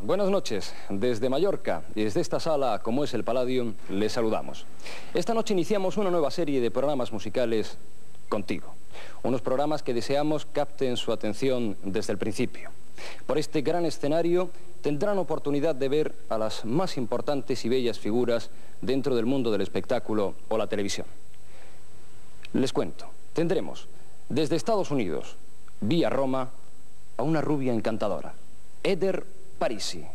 buenas noches. Desde Mallorca y desde esta sala, como es el Palladium, les saludamos. Esta noche iniciamos una nueva serie de programas musicales contigo. Unos programas que deseamos capten su atención desde el principio. Por este gran escenario tendrán oportunidad de ver a las más importantes y bellas figuras dentro del mundo del espectáculo o la televisión. Les cuento, tendremos desde Estados Unidos, vía Roma, a una rubia encantadora, Eder Parisi.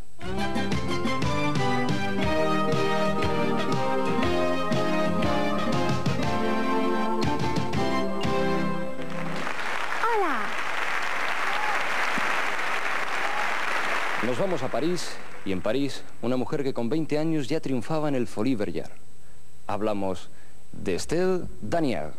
¡Hola! Nos vamos a París, y en París, una mujer que con 20 años ya triunfaba en el Folies Bergère. Hablamos de Estelle Daniel.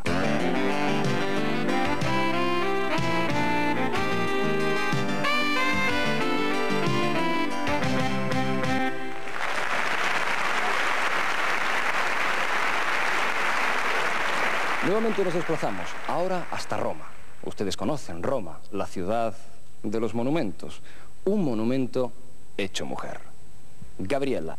Nuevamente nos desplazamos, ahora hasta Roma. Ustedes conocen Roma, la ciudad de los monumentos. Un monumento hecho mujer. Gabriela.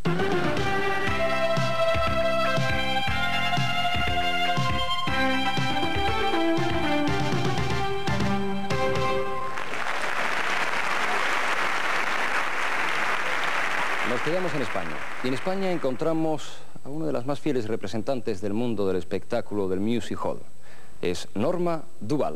Nos quedamos en España. Y en España encontramos a una de las más fieles representantes del mundo del espectáculo, del music hall. Es Norma Duval.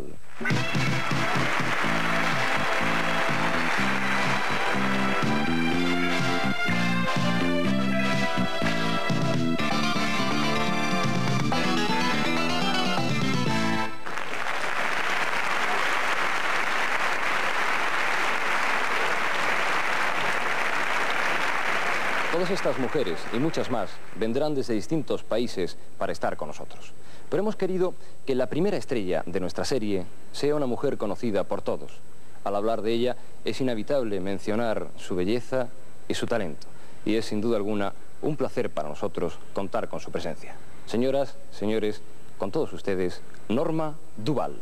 Todas estas mujeres y muchas más vendrán desde distintos países para estar con nosotros. Pero hemos querido que la primera estrella de nuestra serie sea una mujer conocida por todos. Al hablar de ella es inevitable mencionar su belleza y su talento. Y es sin duda alguna un placer para nosotros contar con su presencia. Señoras, señores, con todos ustedes, Norma Duval.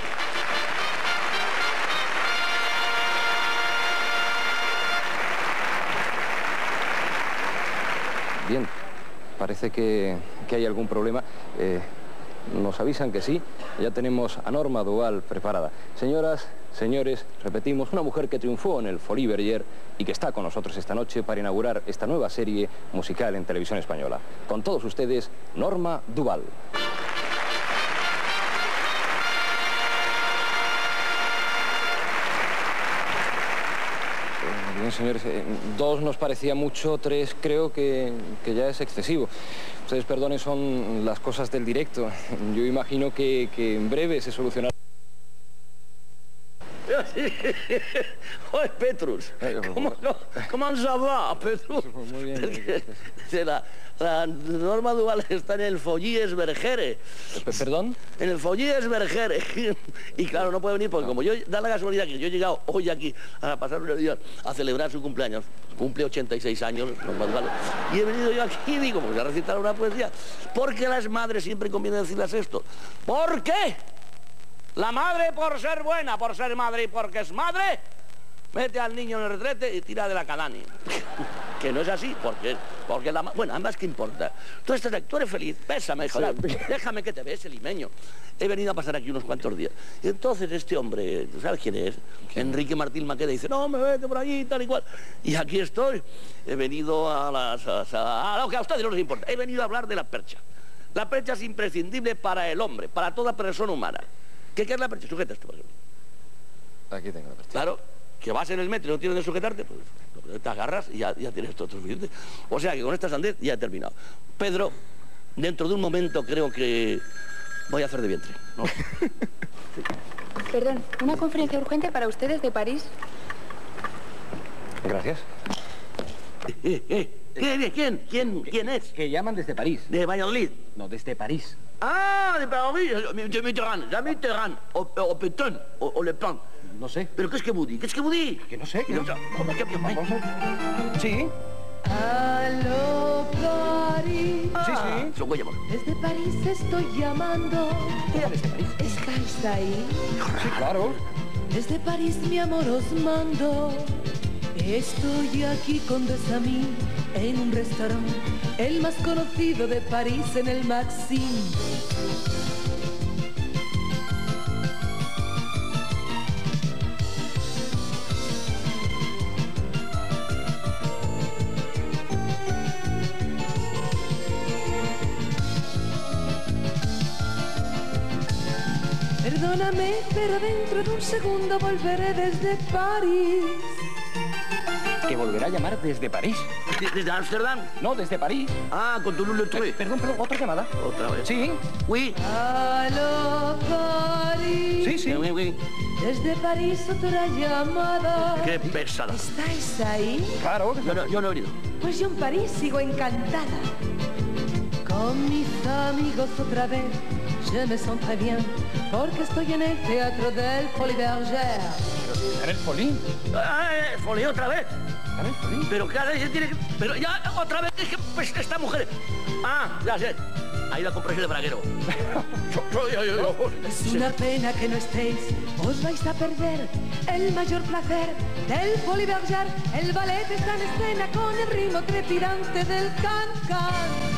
Bien, parece que hay algún problema. Nos avisan que sí, ya tenemos a Norma Duval preparada. Señoras, señores, repetimos, una mujer que triunfó en el Folies Bergère y que está con nosotros esta noche para inaugurar esta nueva serie musical en televisión española. Con todos ustedes, Norma Duval. Bien, señores, 2 nos parecía mucho, 3 creo que ya es excesivo. Ustedes perdonen, son las cosas del directo. Yo imagino que en breve se solucionará. Oye, Petrus, ¿cómo ça va, Petrus? Muy bien. La Norma Duval está en el Folies Bergère. ¿Perdón? En el Folies Bergère. Y claro, no puede venir porque como yo, da la casualidad que yo he llegado hoy aquí a pasar unos días a celebrar su cumpleaños. Cumple 86 años, Norma Duval. Y he venido yo aquí y digo, pues a recitar una poesía. Porque a las madres siempre conviene decirles esto. ¿Por qué? La madre, por ser buena, por ser madre y porque es madre, mete al niño en el retrete y tira de la cadani. Que no es así, porque la... Bueno, ambas, ¿qué importa? Tú eres feliz, bésame, joder, déjame que te bese, limeño. He venido a pasar aquí unos cuantos días. Y entonces este hombre, ¿tú sabes quién es? Enrique Martín Maqueda, dice, no, me vete por allí, tal y cual. Y aquí estoy. He venido a lo que a ustedes no les importa. He venido a hablar de la percha. La percha es imprescindible para el hombre, para toda persona humana. ¿Qué es la percha? Sujeta esto, por ejemplo. Aquí tengo la percha. Claro, que vas en el metro y no tienes de sujetarte, pues te agarras y ya tienes todo suficiente. O sea que con esta sandez ya he terminado. Pedro, dentro de un momento creo que voy a hacer de vientre, ¿no? Sí. Perdón, una conferencia urgente para ustedes de París. Gracias. ¿Quién es? Que llaman desde París. De Valladolid. No, desde París. Ah, de París, de Mitterrand, o Pétain, o Le Pen. No sé. ¿Pero qué es que vous dites? ¿Qué es que vous dites? Que no sé. Que no. Sí. Aló, París. Sí. Lo voy a llamar. Desde París estoy llamando. ¿Desde París? ¿Estáis ahí? Sí, claro. Desde París mi amor os mando. Estoy aquí con dos amigos en un restaurante, el más conocido de París, en el Maxim. Perdóname, pero dentro de un segundo volveré desde París. ¿Que volverá a llamar desde París? ¿Desde Ámsterdam? No, desde París. Ah, con tu Toulouse. Perdón, otra llamada. Otra vez. Sí. Oui. Aló, París. Sí, sí. Oui, oui. Desde París otra llamada. Qué pesada. ¿Estáis ahí? Claro. Yo no he venido. Pues yo en París sigo encantada. Con mis amigos otra vez, je me sens très bien, porque estoy en el teatro del Folies Bergère. ¿En el Folín? Folí otra vez. ¿En el Folín? Pero cada vez se tiene que... Pero ya otra vez es que pues, esta mujer... Ah, ya sé. Ha ido a comprarse el braguero. Es una pena que no estéis, os vais a perder el mayor placer del Folies Bergère. El ballet está en escena con el ritmo trepidante del can-can.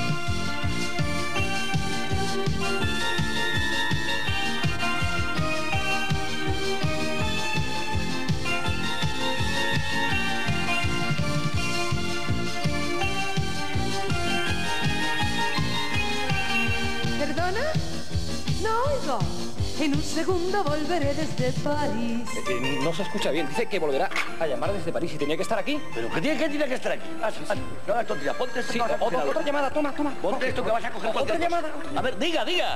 ¿Perdona? No oigo. En un segundo volveré desde París. No se escucha bien. Dice que volverá a llamar desde París y tenía que estar aquí. ¿Pero qué tiene que estar aquí? No hagas tonterías. Ponte esto. Sí, que vas a coger otra ahora. llamada, toma. Ponte esto que vas a coger cualquier Otra cosa. llamada. A ver, diga.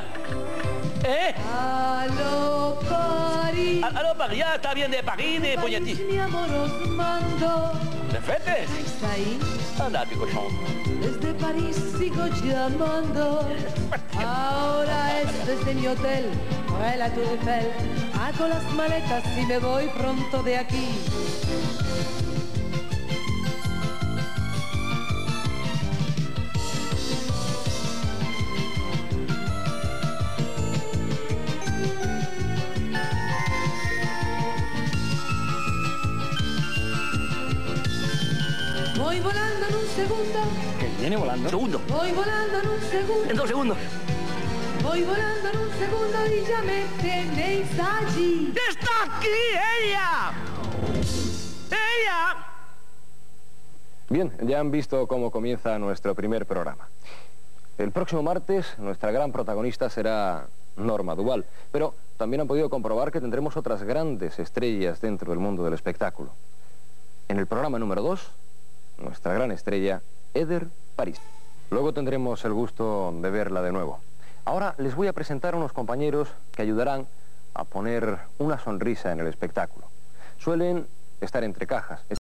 Aló, París. Aló, París. Ya está bien de París, de París, Poñetí. mi amor, os mando. ¿De fetes? ¿Estáis ahí? Anda, picochón. Desde París sigo llamando. Ahora es desde mi hotel, por la Tour Eiffel. Hago las maletas y me voy pronto de aquí. Voy volando en un segundo. Que viene volando. Segundo. Voy volando en un segundo. En 2 segundos. Voy volando en un segundo y ya me tenéis allí. ¡Está aquí ella! ¡Ella! Bien, ya han visto cómo comienza nuestro primer programa. El próximo martes nuestra gran protagonista será Norma Duval, pero también han podido comprobar que tendremos otras grandes estrellas dentro del mundo del espectáculo. En el programa número 2, nuestra gran estrella, Eder París. Luego tendremos el gusto de verla de nuevo. Ahora les voy a presentar a unos compañeros que ayudarán a poner una sonrisa en el espectáculo. Suelen estar entre cajas.